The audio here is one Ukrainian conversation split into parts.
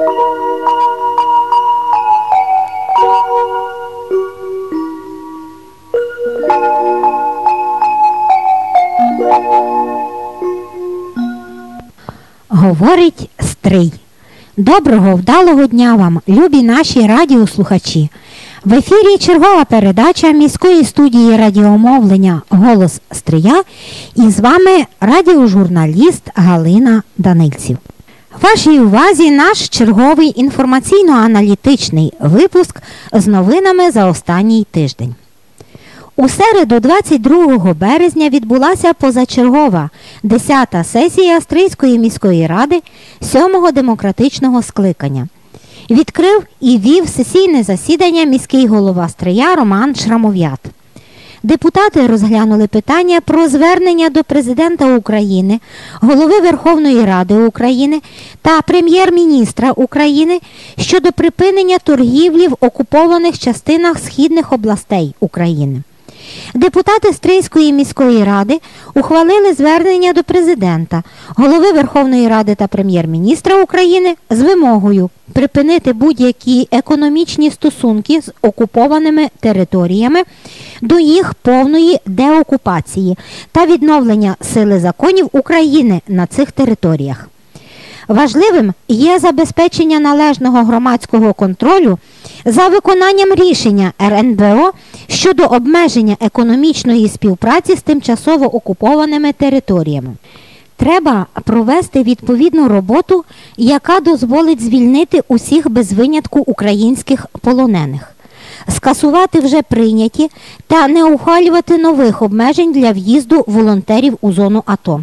Говорить Стрий. Доброго, вдалого дня вам, любі наші радіослухачі. В ефірі чергова передача міської студії радіомовлення «Голос Стрия» і з вами радіожурналіст Галина Данильців. Вашій увазі наш черговий інформаційно-аналітичний випуск з новинами за останній тиждень. У середу, 22 березня, відбулася позачергова 10-та сесія Стрийської міської ради 7-го демократичного скликання. Відкрив і вів сесійне засідання міський голова Стрия Роман Шрамов'ят. Депутати розглянули питання про звернення до Президента України, Голови Верховної Ради України та Прем'єр-міністра України щодо припинення торгівлі в окупованих частинах східних областей України. Депутати Стрийської міської ради ухвалили звернення до Президента, Голови Верховної Ради та Прем'єр-міністра України з вимогою припинити будь-які економічні стосунки з окупованими територіями до їх повної деокупації та відновлення сили законів України на цих територіях. Важливим є забезпечення належного громадського контролю за виконанням рішення РНБО щодо обмеження економічної співпраці з тимчасово окупованими територіями. Треба провести відповідну роботу, яка дозволить звільнити усіх без винятку українських полонених, скасувати вже прийняті та не ухвалювати нових обмежень для в'їзду волонтерів у зону АТО.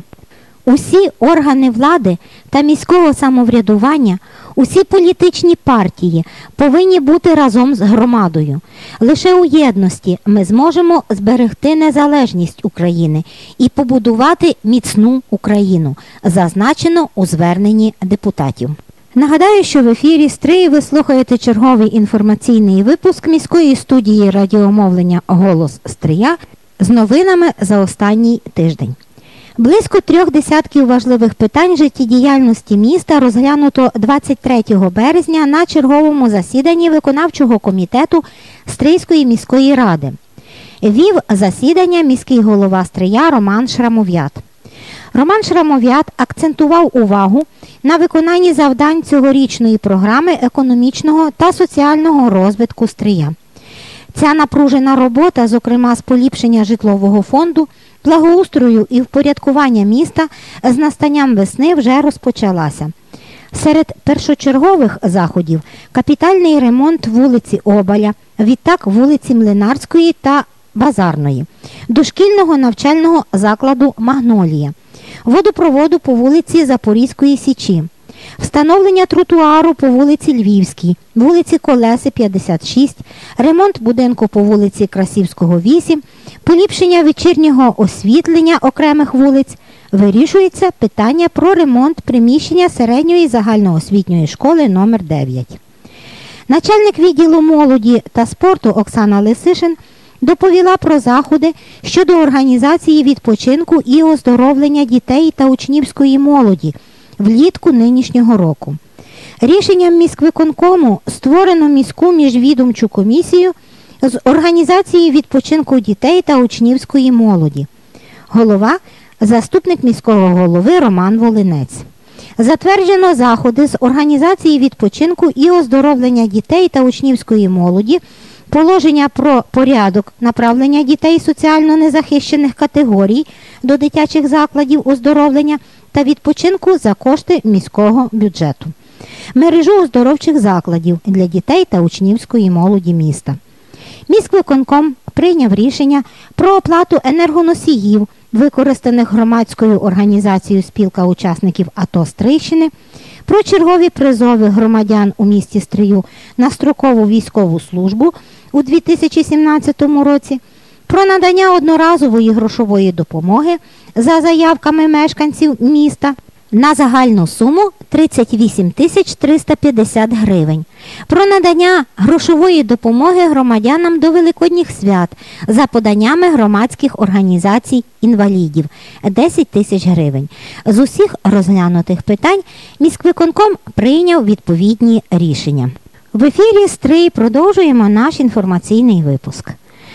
Усі органи влади та міського самоврядування, усі політичні партії повинні бути разом з громадою. Лише у єдності ми зможемо зберегти незалежність України і побудувати міцну Україну, зазначено у зверненні депутатів. Нагадаю, що в ефірі Стрий ви слухаєте черговий інформаційний випуск міської студії радіомовлення «Голос Стрия» з новинами за останній тиждень. Близько 3 десятків важливих питань життєдіяльності міста розглянуто 23 березня на черговому засіданні виконавчого комітету Стрийської міської ради. Вів засідання міський голова Стрия Роман Шрамов'ят. Роман Шрамов'ят акцентував увагу на виконанні завдань цьогорічної програми економічного та соціального розвитку Стрия. Ця напружена робота, зокрема з поліпшення житлового фонду, благоустрою і впорядкування міста з настанням весни вже розпочалася. Серед першочергових заходів – капітальний ремонт вулиці Обаля, відтак вулиці Млинарської та Базарної, дошкільного навчального закладу «Магнолія», водопроводу по вулиці Запорізької Січі, встановлення тротуару по вулиці Львівській, вулиці Колеси, 56, ремонт будинку по вулиці Красівського, 8, поліпшення вечірнього освітлення окремих вулиць. Вирішується питання про ремонт приміщення середньої загальноосвітньої школи номер 9. Начальник відділу молоді та спорту Оксана Лисишин доповіла про заходи щодо організації відпочинку і оздоровлення дітей та учнівської молоді влітку нинішнього року. Рішенням міськвиконкому створено міську міжвідомчу комісію з організації відпочинку дітей та учнівської молоді. Голова – заступник міського голови Роман Волинець. Затверджено заходи з організації відпочинку і оздоровлення дітей та учнівської молоді, положення про порядок направлення дітей соціально незахищених категорій до дитячих закладів оздоровлення та відпочинку за кошти міського бюджету. Мережу оздоровчих закладів для дітей та учнівської молоді міста. Міськвиконком прийняв рішення про оплату енергоносіїв, використаних громадською організацією «Спілка учасників АТО Стрийщини», про чергові призови громадян у місті Стрию на строкову військову службу у 2017 році, про надання одноразової грошової допомоги за заявками мешканців міста на загальну суму 38 350 гривень. Про надання грошової допомоги громадянам до Великодніх свят за поданнями громадських організацій інвалідів – 10 тисяч гривень. З усіх розглянутих питань міськвиконком прийняв відповідні рішення. В ефірі «Стрий» продовжуємо наш інформаційний випуск.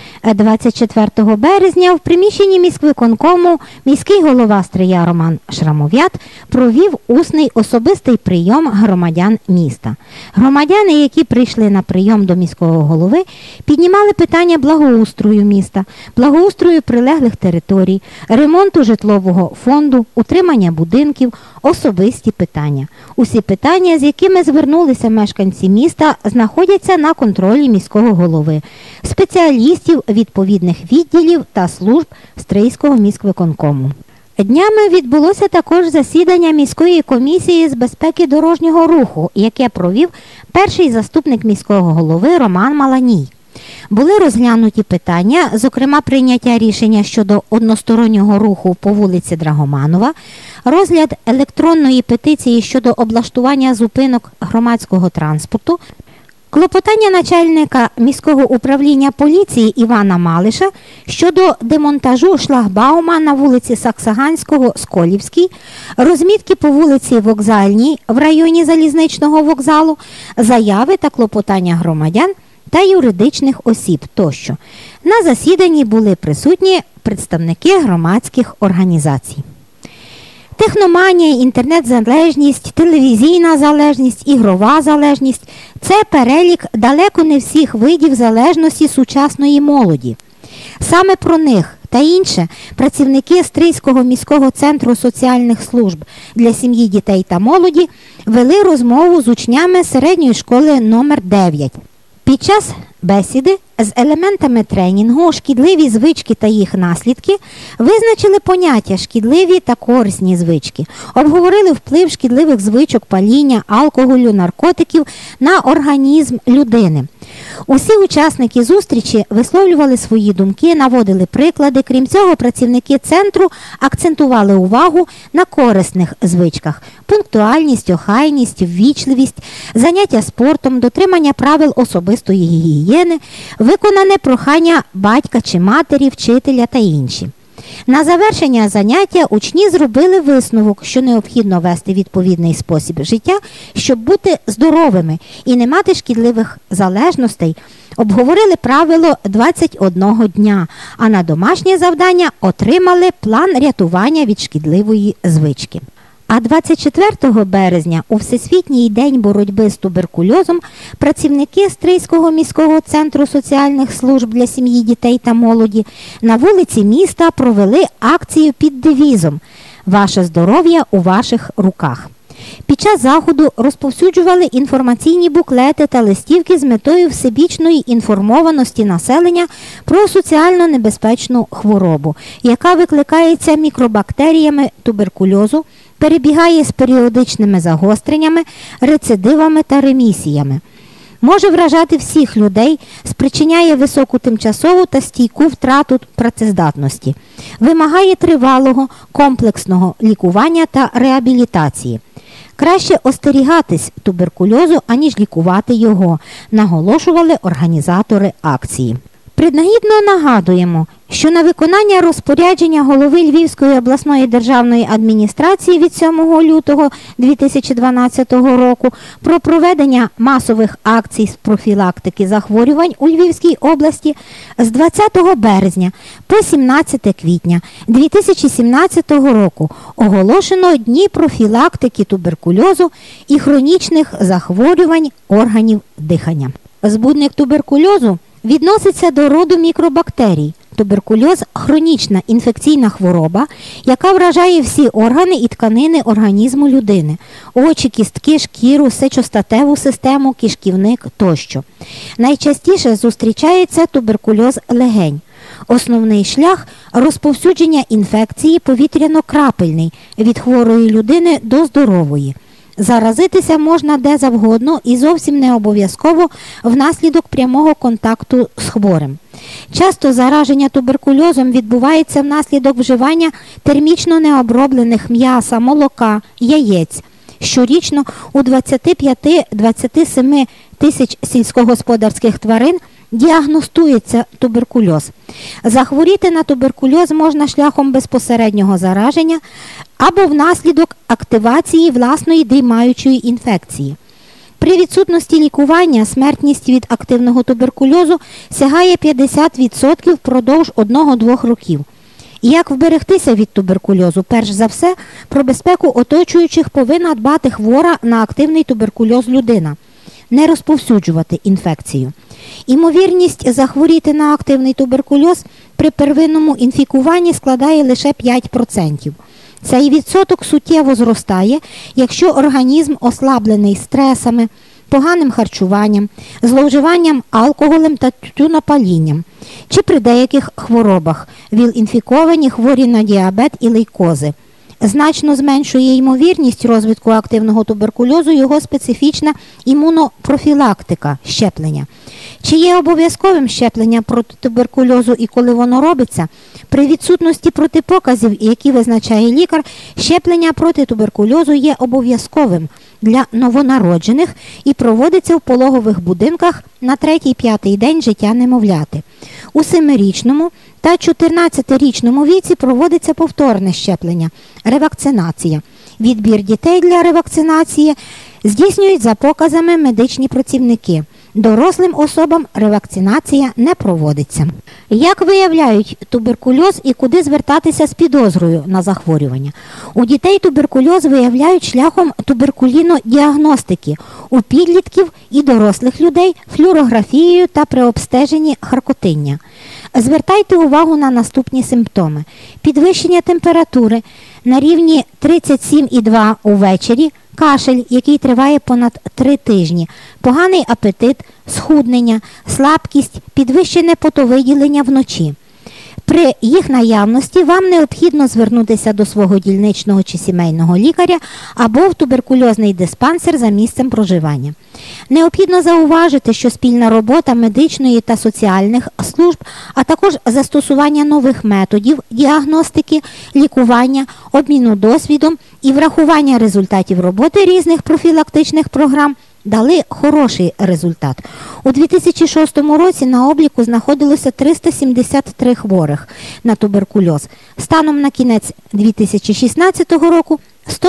24 березня в приміщенні міськвиконкому міський голова Стрия Роман Шрамов'ят провів усний особистий прийом громадян міста. Громадяни, які прийшли на прийом до міського голови, піднімали питання благоустрою міста, благоустрою прилеглих територій, ремонту житлового фонду, утримання будинків, особисті питання. Усі питання, з якими звернулися мешканці міста, знаходяться на контролі міського голови, спеціалістів відповідних відділів та служб Стрийського міськвиконкому. Днями відбулося також засідання міської комісії з безпеки дорожнього руху, яке провів перший заступник міського голови Роман Маланій. Були розглянуті питання, зокрема прийняття рішення щодо одностороннього руху по вулиці Драгоманова, розгляд електронної петиції щодо облаштування зупинок громадського транспорту, клопотання начальника міського управління поліції Івана Малиша щодо демонтажу шлагбаума на вулиці Саксаганського, Сколівській, розмітки по вулиці Вокзальній в районі залізничного вокзалу, заяви та клопотання громадян та юридичних осіб тощо. На засіданні були присутні представники громадських організацій. Техноманія, інтернет-залежність, телевізійна залежність, ігрова залежність – це перелік далеко не всіх видів залежності сучасної молоді. Саме про них та інше працівники Стрийського міського центру соціальних служб для сім'ї, дітей та молоді вели розмову з учнями середньої школи номер 9. Під час бесіди з елементами тренінгу «Шкідливі звички та їх наслідки» визначили поняття «шкідливі та корисні звички», обговорили вплив шкідливих звичок паління, алкоголю, наркотиків на організм людини. Усі учасники зустрічі висловлювали свої думки, наводили приклади. Крім цього, працівники центру акцентували увагу на корисних звичках – пунктуальність, охайність, ввічливість, заняття спортом, дотримання правил особистої гігієни, виконане прохання батька чи матері, вчителя та інші. На завершення заняття учні зробили висновок, що необхідно вести відповідний спосіб життя, щоб бути здоровими і не мати шкідливих залежностей. Обговорили правило 21 дня, а на домашнє завдання отримали план рятування від шкідливої звички. А 24 березня, у Всесвітній день боротьби з туберкульозом, працівники Стрийського міського центру соціальних служб для сім'ї, дітей та молоді на вулиці міста провели акцію під девізом «Ваше здоров'я у ваших руках». Під час заходу розповсюджували інформаційні буклети та листівки з метою всебічної інформованості населення про соціально небезпечну хворобу, яка викликається мікробактеріями туберкульозу, перебігає з періодичними загостреннями, рецидивами та ремісіями. Може вражати всіх людей, спричиняє високу тимчасову та стійку втрату працездатності, вимагає тривалого, комплексного лікування та реабілітації. Краще остерігатись туберкульозу, аніж лікувати його, наголошували організатори акції. Принагідно нагадуємо, що на виконання розпорядження голови Львівської обласної державної адміністрації від 7 лютого 2012 року про проведення масових акцій з профілактики захворювань у Львівській області з 20 березня по 17 квітня 2017 року оголошено Дні профілактики туберкульозу і хронічних захворювань органів дихання. Збудник туберкульозу відноситься до роду мікробактерій. Туберкульоз – хронічна інфекційна хвороба, яка вражає всі органи і тканини організму людини – очі, кістки, шкіру, сечостатеву систему, кишківник тощо. Найчастіше зустрічається туберкульоз легень. Основний шлях розповсюдження інфекції повітряно-крапельний від хворої людини до здорової. Заразитися можна де завгодно і зовсім не обов'язково внаслідок прямого контакту з хворим. Часто зараження туберкульозом відбувається внаслідок вживання термічно необроблених м'яса, молока, яєць. Щорічно у 25-27 тисяч сільськогосподарських тварин діагностується туберкульоз. Захворіти на туберкульоз можна шляхом безпосереднього зараження або внаслідок активації власної дрімаючої інфекції. При відсутності лікування смертність від активного туберкульозу сягає 50% впродовж 1-2 років. Як вберегтися від туберкульозу? Перш за все, про безпеку оточуючих повинна дбати хвора на активний туберкульоз людина. Не розповсюджувати інфекцію. Імовірність захворіти на активний туберкульоз при первинному інфікуванні складає лише 5%. Цей відсоток суттєво зростає, якщо організм ослаблений стресами, поганим харчуванням, зловживанням алкоголем та тютюнопалінням, чи при деяких хворобах – ВІЛ-інфіковані, хворі на діабет і лейкози. Значно зменшує ймовірність розвитку активного туберкульозу його специфічна імунопрофілактика – щеплення. Чи є обов'язковим щеплення проти туберкульозу і коли воно робиться? При відсутності протипоказів, які визначає лікар, щеплення проти туберкульозу є обов'язковим для новонароджених і проводиться в пологових будинках на 3-5 день життя немовляти. У 7-річному та 14-річному віці проводиться повторне щеплення – ревакцинація. Відбір дітей для ревакцинації здійснюють за показами медичні працівники. Дорослим особам ревакцинація не проводиться. Як виявляють туберкульоз і куди звертатися з підозрою на захворювання? У дітей туберкульоз виявляють шляхом туберкулінодіагностики, у підлітків і дорослих людей флюорографією та при обстеженні харкотиння. Звертайте увагу на наступні симптоми. Підвищення температури на рівні 37,2 увечері, кашель, який триває понад 3 тижні, поганий апетит, схуднення, слабкість, підвищене потовиділення вночі. При їх наявності вам необхідно звернутися до свого дільничного чи сімейного лікаря або в туберкульозний диспансер за місцем проживання. Необхідно зауважити, що спільна робота медичної та соціальних служб, а також застосування нових методів діагностики, лікування, обміну досвідом і врахування результатів роботи різних профілактичних програм дали хороший результат. У 2006 році на обліку знаходилося 373 хворих на туберкульоз. Станом на кінець 2016 року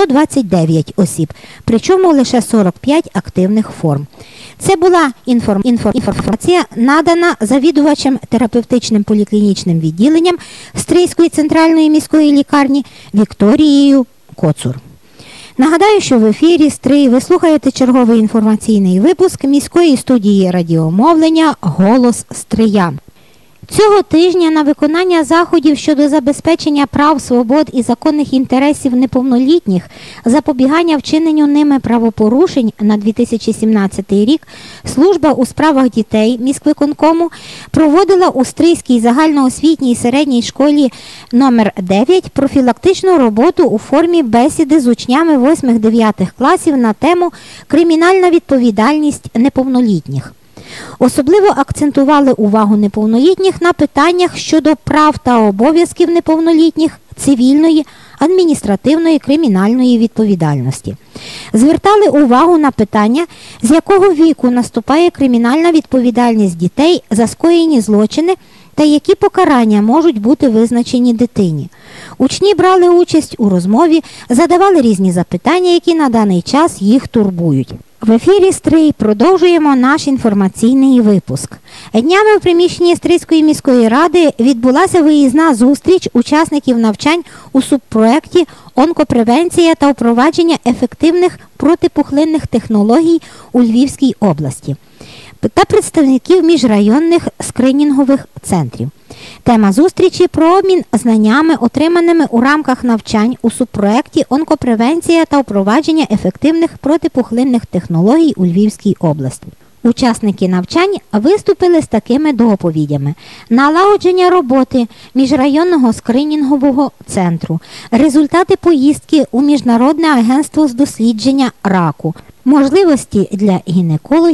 129 осіб, причому лише 45 активних форм. Це була інформація, надана завідувачем терапевтичним поліклінічним відділенням Стрийської центральної міської лікарні Вікторією Коцур. Нагадаю, що в ефірі Стрий ви слухаєте черговий інформаційний випуск міської студії радіомовлення «Голос Стрия». Цього тижня на виконання заходів щодо забезпечення прав, свобод і законних інтересів неповнолітніх, запобігання вчиненню ними правопорушень на 2017 рік Служба у справах дітей міськвиконкому проводила у Стрийській загальноосвітній середній школі номер 9 профілактичну роботу у формі бесіди з учнями 8-9 класів на тему «Кримінальна відповідальність неповнолітніх». Особливо акцентували увагу неповнолітніх на питаннях щодо прав та обов'язків неповнолітніх, цивільної, адміністративної, кримінальної відповідальності. Звертали увагу на питання, з якого віку наступає кримінальна відповідальність дітей за скоєні злочини та які покарання можуть бути визначені дитині. Учні брали участь у розмові, задавали різні запитання, які на даний час їх турбують. В ефірі «Стрий» продовжуємо наш інформаційний випуск. Днями в приміщенні Стрийської міської ради відбулася виїзна зустріч учасників навчань у субпроекті «Онкопревенція та впровадження ефективних протипухлинних технологій у Львівській області» та представників міжрайонних скринінгових центрів. Тема зустрічі – про обмін знаннями, отриманими у рамках навчань у субпроекті «Онкопревенція та впровадження ефективних протипухлинних технологій у Львівській області». Учасники навчань виступили з такими доповідями: налагодження роботи міжрайонного скринінгового центру, результати поїздки у Міжнародне агентство з дослідження раку, можливості для гінекологів,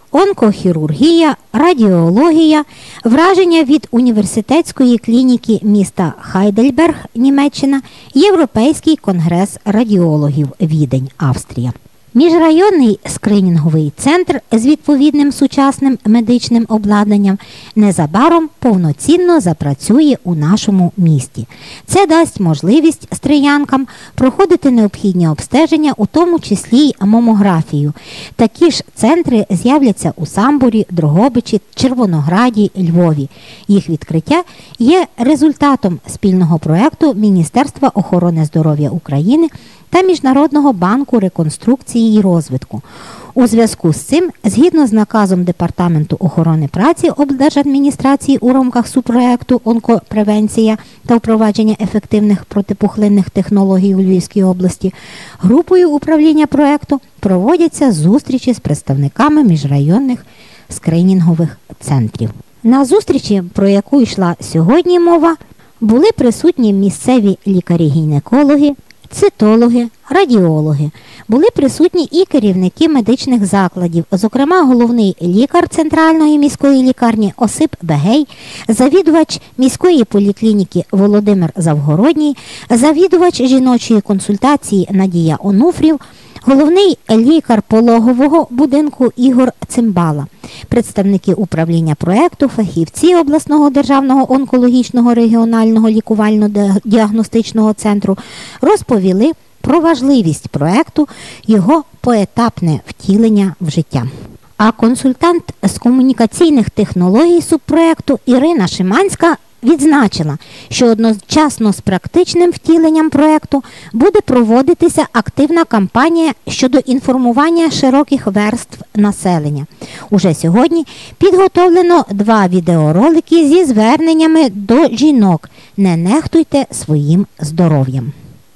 онкохірургія, радіологія, враження від університетської клініки міста Хайдельберг, Німеччина, Європейський конгрес радіологів Відень, Австрія. Міжрайонний скринінговий центр з відповідним сучасним медичним обладнанням незабаром повноцінно запрацює у нашому місті. Це дасть можливість стриянкам проходити необхідні обстеження, у тому числі й мамографію. Такі ж центри з'являться у Самборі, Дрогобичі, Червонограді, Львові. Їх відкриття є результатом спільного проєкту Міністерства охорони здоров'я України та Міжнародного банку реконструкції і розвитку. У зв'язку з цим, згідно з наказом Департаменту охорони праці облдержадміністрації у рамках субпроекту «Онкопревенція та впровадження ефективних протипухлинних технологій у Львівській області», групою управління проекту проводяться зустрічі з представниками міжрайонних скринінгових центрів. На зустрічі, про яку йшла сьогодні мова, були присутні місцеві лікарі-гінекологи, цитологи, радіологи. Були присутні і керівники медичних закладів, зокрема головний лікар Центральної міської лікарні Осип Бегей, завідувач міської поліклініки Володимир Завгородній, завідувач жіночої консультації Надія Онуфрів, головний лікар пологового будинку Ігор Цимбала, представники управління проєкту, фахівці обласного державного онкологічного регіонального лікувально-діагностичного центру розповіли про важливість проєкту, його поетапне втілення в життя. А консультант з комунікаційних технологій субпроєкту Ірина Шиманська відзначила, що одночасно з практичним втіленням проєкту буде проводитися активна кампанія щодо інформування широких верств населення. Уже сьогодні підготовлено 2 відеоролики зі зверненнями до жінок «Не нехтуйте своїм здоров'ям».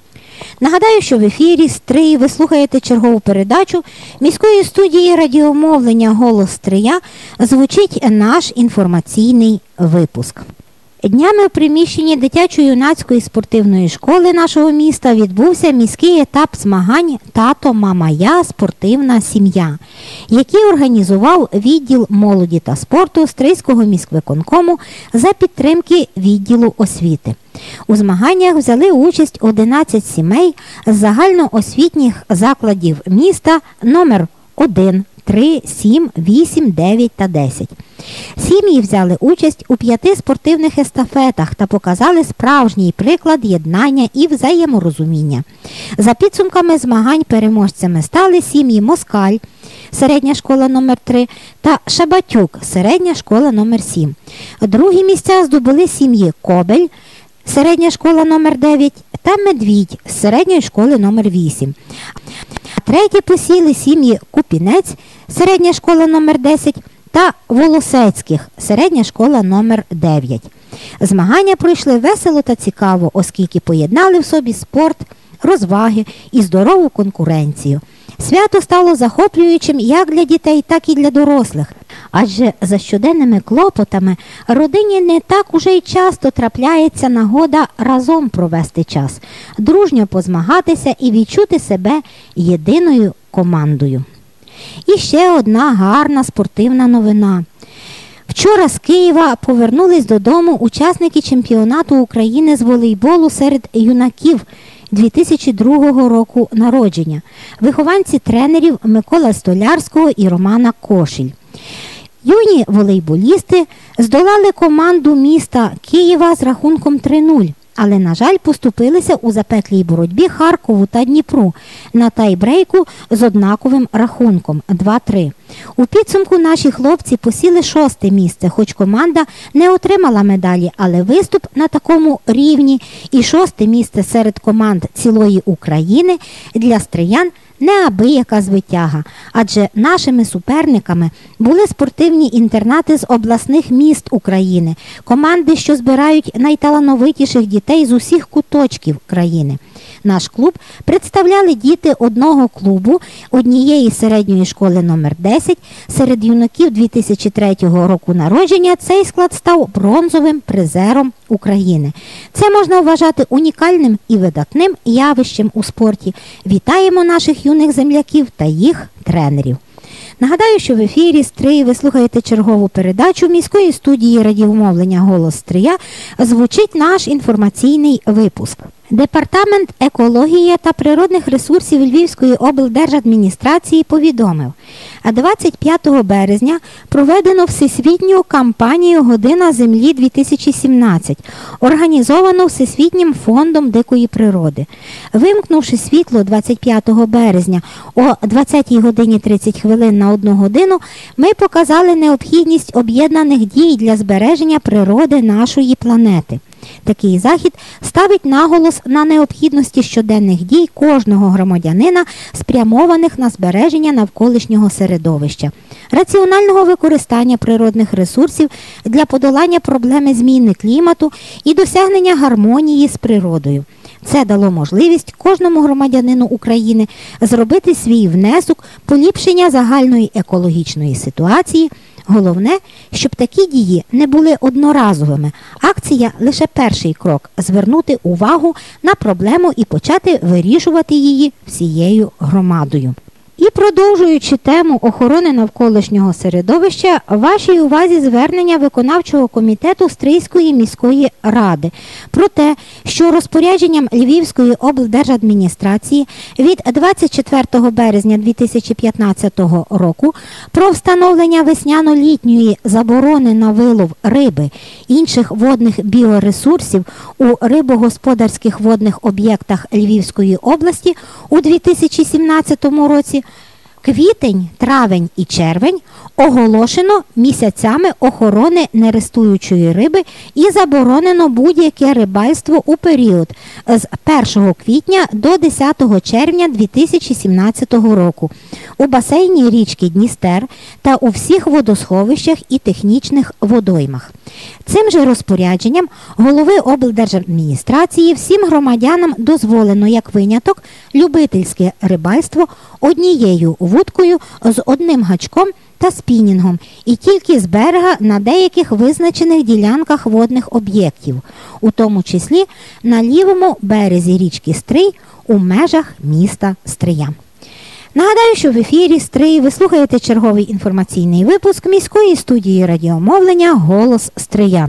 Нагадаю, що в ефірі Стрий ви слухаєте чергову передачу міської студії радіомовлення «Голос Стрия», звучить наш інформаційний випуск. Днями у приміщенні дитячо-юнацької спортивної школи нашого міста відбувся міський етап змагань «Тато, мама, я. Спортивна сім'я», який організував відділ молоді та спорту Стрийського міськвиконкому за підтримки відділу освіти. У змаганнях взяли участь 11 сімей з загальноосвітніх закладів міста номер 1, 3, 7, 8, 9 та 10. Сім'ї взяли участь у 5 спортивних естафетах та показали справжній приклад єднання і взаєморозуміння. За підсумками змагань переможцями стали сім'ї Москаль, середня школа номер 3 та Шабатюк, середня школа номер 7. Другі місця здобули сім'ї Кобель, середня школа номер 9 та Медвідь з середньої школи номер 8. Треті посіли сім'ї Купінець, середня школа номер 10 та Волосецьких, середня школа номер 9. Змагання пройшли весело та цікаво, оскільки поєднали в собі спорт, розваги і здорову конкуренцію. Свято стало захоплюючим як для дітей, так і для дорослих. Адже за щоденними клопотами родині не так уже й часто трапляється нагода разом провести час, дружньо позмагатися і відчути себе єдиною командою. І ще одна гарна спортивна новина. Вчора з Києва повернулись додому учасники чемпіонату України з волейболу серед юнаків 2002 року народження, вихованці тренерів Миколи Столярського і Романа Кошель. Юні волейболісти здолали команду міста Києва з рахунком 3-0, але, на жаль, поступилися у запеклій боротьбі Харкову та Дніпру на тайбрейку з однаковим рахунком 2-3. У підсумку наші хлопці посіли 6-те місце, хоч команда не отримала медалі, але виступ на такому рівні і 6-те місце серед команд цілої України для стриян неабияка звитяга, адже нашими суперниками були спортивні інтернати з обласних міст України, команди, що збирають найталановитіших дітей з усіх куточків країни. Наш клуб представляли діти одного клубу, однієї середньої школи номер 10. Серед юнаків 2003 року народження цей склад став бронзовим призером України. Це можна вважати унікальним і видатним явищем у спорті. Вітаємо наших юних земляків та їх тренерів. Нагадаю, що в ефірі Стрий ви слухаєте чергову передачу міської студії радіомовлення «Голос Стрия». Звучить наш інформаційний випуск. Департамент екології та природних ресурсів Львівської облдержадміністрації повідомив, а 25 березня проведено всесвітню кампанію «Година землі 2017», організовану Всесвітнім фондом дикої природи. Вимкнувши світло 25 березня о 20 годині 30 хвилин на 1 годину, ми показали необхідність об'єднаних дій для збереження природи нашої планети. Такий захід ставить наголос на необхідності щоденних дій кожного громадянина, спрямованих на збереження навколишнього середовища, раціонального використання природних ресурсів для подолання проблеми зміни клімату і досягнення гармонії з природою. Це дало можливість кожному громадянину України зробити свій внесок в поліпшення загальної екологічної ситуації. Головне, щоб такі дії не були одноразовими. Акція – лише перший крок – звернути увагу на проблему і почати вирішувати її всією громадою. І продовжуючи тему охорони навколишнього середовища, вашій увазі звернення виконавчого комітету Стрийської міської ради про те, що розпорядженням Львівської облдержадміністрації від 24 березня 2015 року про встановлення весняно-літньої заборони на вилов риби, інших водних біоресурсів у рибогосподарських водних об'єктах Львівської області у 2017 році, квітень, травень і червень оголошено місяцями охорони нерестуючої риби і заборонено будь-яке рибальство у період з 1 квітня до 10 червня 2017 року у басейні річки Дністер та у всіх водосховищах і технічних водоймах. Цим же розпорядженням голови облдержадміністрації всім громадянам дозволено як виняток любительське рибальство однією вудкою з одним гачком та спінінгом і тільки з берега на деяких визначених ділянках водних об'єктів, у тому числі на лівому березі річки Стрий у межах міста Стрия. Нагадаю, що в ефірі Стрий ви слухаєте черговий інформаційний випуск міської студії радіомовлення «Голос Стрия».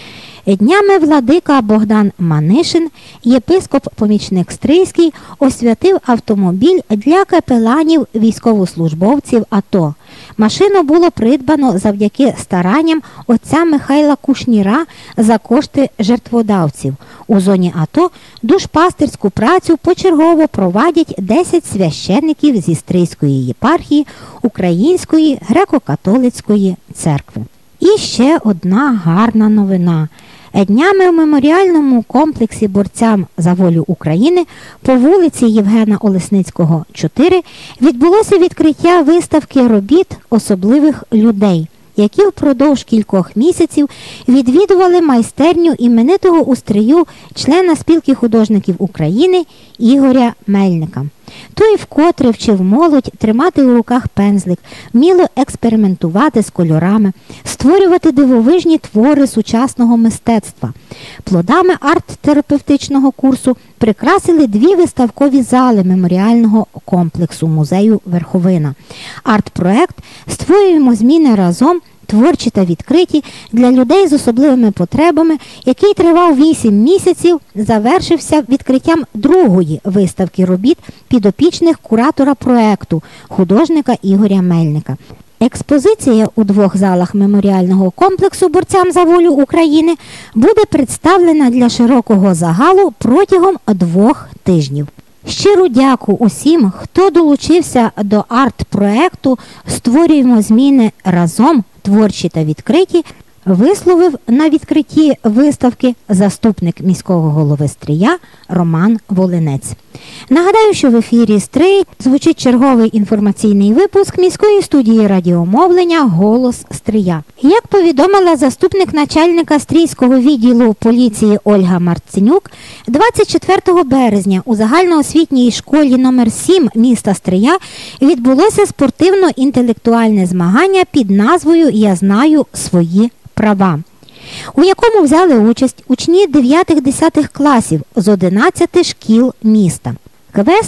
Днями владика Богдан Манишин, єпископ-помічник Стрийський, освятив автомобіль для капеланів військовослужбовців АТО. Машину було придбано завдяки старанням отця Михайла Кушніра за кошти жертводавців. У зоні АТО душпастирську працю почергово провадять 10 священників зі Стрийської єпархії Української греко-католицької церкви. І ще одна гарна новина. Днями в меморіальному комплексі борцям за волю України по вулиці Євгена Олесницького, 4 відбулося відкриття виставки робіт особливих людей, які впродовж кількох місяців відвідували майстерню іменитого у Стрию члена Спілки художників України Ігоря Мельника. Той вкотре вчив молодь тримати у руках пензлик, вміло експериментувати з кольорами, створювати дивовижні твори сучасного мистецтва. Плодами арт-терапевтичного курсу прикрасили 2 виставкові зали меморіального комплексу музею Верховина. Арт-проект «Створюємо зміни разом», творчі та відкриті для людей з особливими потребами, який тривав 8 місяців, завершився відкриттям другої виставки робіт підопічних куратора проекту, художника Ігоря Мельника. Експозиція у 2 залах меморіального комплексу борцям за волю України буде представлена для широкого загалу протягом 2 тижнів. Щиро дякую усім, хто долучився до арт-проекту «Створюємо зміни разом», творчі та відкриті, висловив на відкритті виставки заступник міського голови Стрия Роман Волинець. Нагадаю, що в ефірі Стрий звучить черговий інформаційний випуск міської студії радіомовлення «Голос Стрия». Як повідомила заступник начальника Стрийського відділу поліції Ольга Марценюк, 24 березня у загальноосвітній школі номер 7 міста Стрия відбулося спортивно-інтелектуальне змагання під назвою «Я знаю свої права», у якому взяли участь учні 9-10 класів з 11 шкіл міста. Квест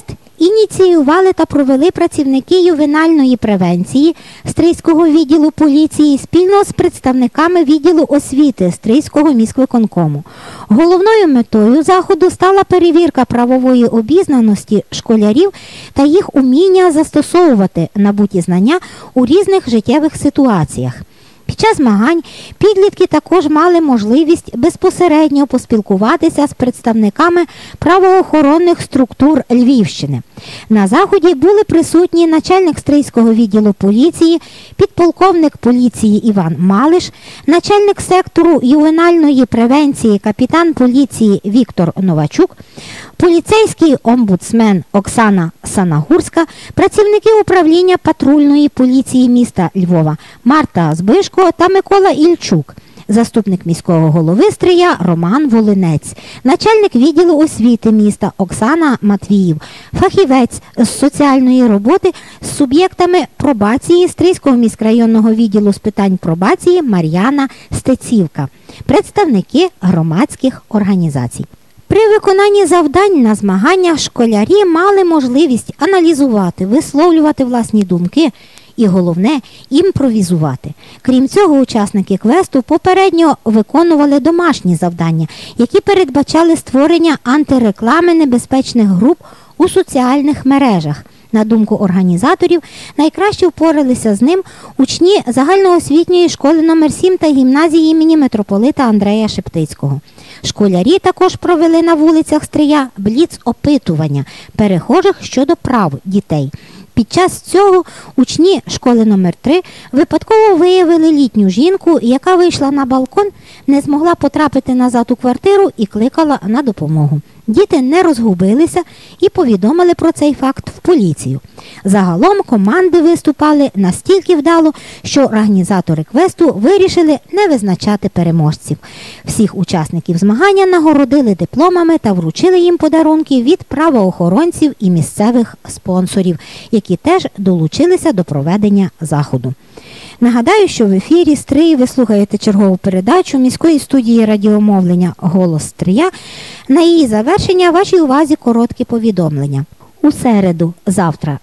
ініціювали та провели працівники ювенальної превенції Стрийського відділу поліції спільно з представниками відділу освіти Стрийського міськвиконкому. Головною метою заходу стала перевірка правової обізнаності школярів та їх уміння застосовувати набуті знання у різних життєвих ситуаціях. Під час змагань підлітки також мали можливість безпосередньо поспілкуватися з представниками правоохоронних структур Львівщини. На заході були присутні начальник Стрийського відділу поліції, підполковник поліції Іван Малиш, начальник сектору ювенальної превенції капітан поліції Віктор Новачук, поліцейський омбудсмен Оксана Санагурська, працівники управління патрульної поліції міста Львова Марта Збишко та Микола Ільчук, заступник міського голови Стрия Роман Волинець, начальник відділу освіти міста Оксана Матвіїв, фахівець з соціальної роботи з суб'єктами пробації Стрийського міськрайонного відділу з питань пробації Мар'яна Стецівка, представники громадських організацій. При виконанні завдань на змаганнях школярі мали можливість аналізувати, висловлювати власні думки і, головне, імпровізувати. Крім цього, учасники квесту попередньо виконували домашні завдання, які передбачали створення антиреклами небезпечних груп у соціальних мережах. На думку організаторів, найкраще впоралися з ним учні загальноосвітньої школи номер 7 та гімназії імені митрополита Андрея Шептицького. Школярі також провели на вулицях Стрия бліц-опитування перехожих щодо прав дітей. Під час цього учні школи номер 3 випадково виявили літню жінку, яка вийшла на балкон, не змогла потрапити назад у квартиру і кликала на допомогу. Діти не розгубилися і повідомили про цей факт в поліцію. Загалом команди виступали настільки вдало, що організатори квесту вирішили не визначати переможців. Всіх учасників змагання нагородили дипломами та вручили їм подарунки від правоохоронців і місцевих спонсорів, які теж долучилися до проведення заходу. Нагадаю, що в ефірі Стрий ви слухаєте чергову передачу міської студії радіомовлення «Голос Стрия». На її завершення вашій увазі короткі повідомлення. У середу, завтра,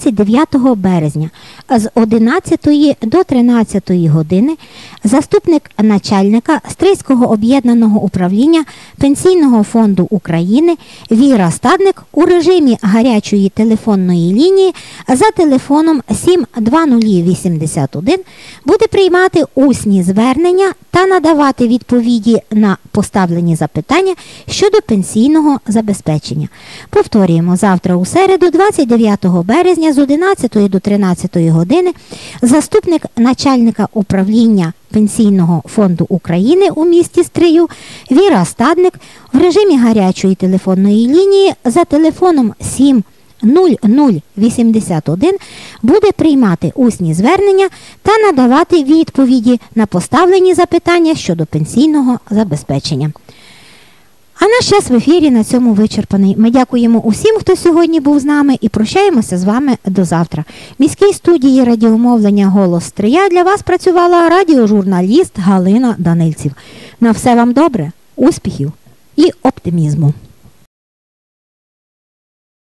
29 березня, з 11 до 13 години заступник начальника Стрийського об'єднаного управління Пенсійного фонду України Віра Стадник у режимі гарячої телефонної лінії за телефоном 72081 буде приймати усні звернення та надавати відповіді на поставлені запитання щодо пенсійного забезпечення. Повторюємо, завтра у середу, 29 березня з 11 до 13 години заступник начальника управління Пенсійного фонду України у місті Стрию Віра Стадник в режимі гарячої телефонної лінії за телефоном 70081 буде приймати усні звернення та надавати відповіді на поставлені запитання щодо пенсійного забезпечення. А наш час в ефірі на цьому вичерпаний. Ми дякуємо усім, хто сьогодні був з нами, і прощаємося з вами до завтра. В міській студії радіомовлення «Голос Стрия» для вас працювала радіожурналіст Галина Данильців. На все вам добре, успіхів і оптимізму.